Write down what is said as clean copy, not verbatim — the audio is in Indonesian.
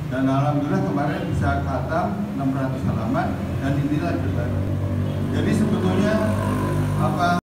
Dan alhamdulillah kemarin bisa khatam 600 halaman dan inilah debat.